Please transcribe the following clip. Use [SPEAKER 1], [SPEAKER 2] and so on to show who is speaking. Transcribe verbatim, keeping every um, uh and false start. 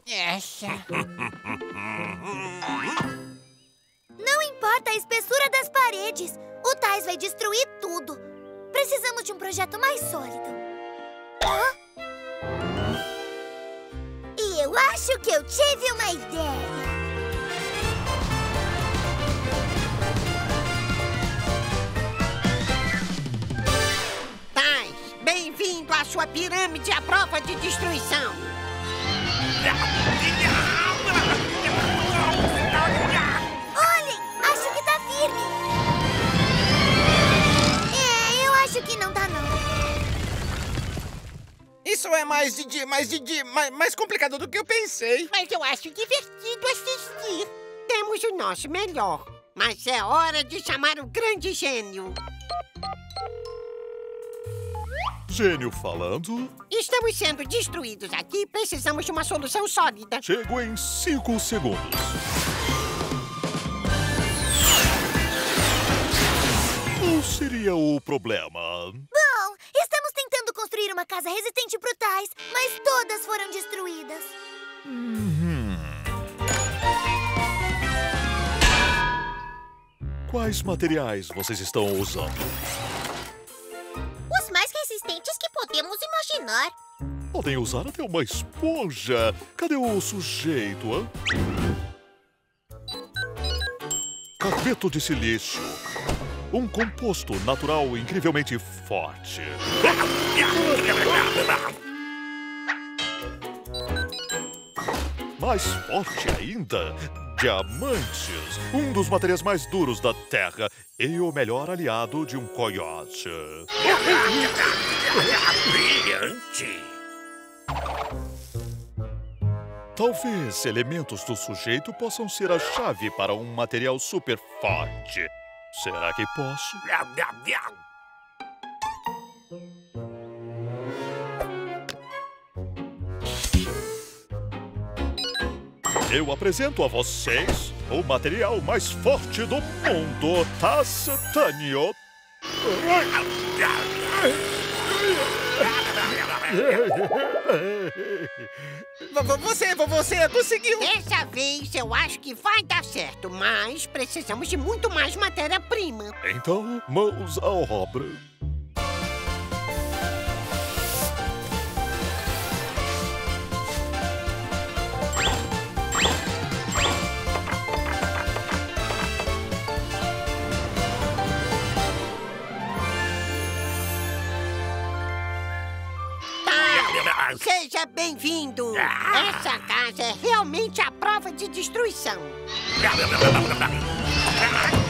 [SPEAKER 1] Essa.
[SPEAKER 2] Não importa a espessura das paredes, o Tais vai destruir tudo. Precisamos de um projeto mais sólido. Hã? E eu acho que eu tive uma ideia.
[SPEAKER 3] Tais, bem-vindo à sua pirâmide à prova de destruição.
[SPEAKER 2] Olhem, acho que tá firme. É, eu acho que não tá, não.
[SPEAKER 1] Isso é mais de dia, mais de dia, mais, mais complicado do que eu pensei.
[SPEAKER 3] Mas eu acho divertido assistir. Temos o nosso melhor, mas é hora de chamar o grande gênio.
[SPEAKER 4] Gênio falando.
[SPEAKER 3] Estamos sendo destruídos aqui e precisamos de uma solução sólida.
[SPEAKER 4] Chego em cinco segundos. Qual seria o problema?
[SPEAKER 2] Bom, estamos tentando construir uma casa resistente pro Tais, mas todas foram destruídas.
[SPEAKER 4] Hum. Quais materiais vocês estão usando?
[SPEAKER 2] Os mais resistentes que podemos imaginar.
[SPEAKER 4] Podem usar até uma esponja. Cadê o sujeito, hã? Carbeto de silício. Um composto natural incrivelmente forte. Mais forte ainda, diamantes. Um dos materiais mais duros da Terra e o melhor aliado de um coiote.
[SPEAKER 5] Brilhante!
[SPEAKER 4] Talvez elementos do sujeito possam ser a chave para um material super forte. Será que posso? Eu apresento a vocês o material mais forte do mundo, Tacetânio.
[SPEAKER 1] Você, você conseguiu!
[SPEAKER 3] Dessa vez eu acho que vai dar certo, mas precisamos de muito mais matéria-prima.
[SPEAKER 4] Então, mãos à obra.
[SPEAKER 3] Seja bem-vindo! Essa casa é realmente a prova de destruição.